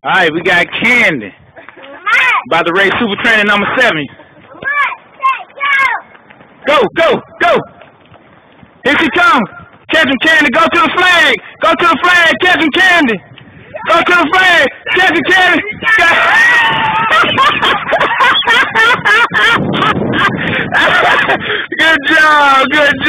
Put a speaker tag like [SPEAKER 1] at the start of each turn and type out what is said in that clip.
[SPEAKER 1] All right, we got Candy. About to race Super Training number 7. Go, go, go. Here she comes. Catch him, Candy. Go to the flag. Go to the flag. Catch him, Candy. Go to the flag. Catch him, Candy. Good job. Good job.